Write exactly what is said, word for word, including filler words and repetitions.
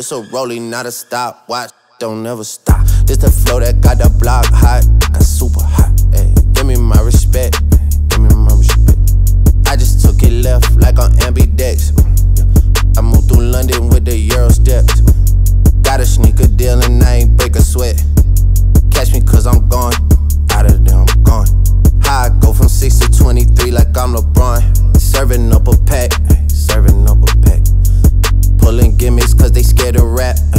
This a rolling, not a stopwatch. Don't never stop. This the flow that got the block hot. I'm super hot. Ay, give me my respect. Give me my respect. I just took it left like on ambidex. I moved through London with the Euro steps. Got a sneaker deal and I ain't break a sweat. Catch me cause I'm gone. Out of there, I'm gone. How I go from six to twenty-three like I'm LeBron. Serving up a pack. Serving up a pack. Pulling gimmicks cause they scared to rap.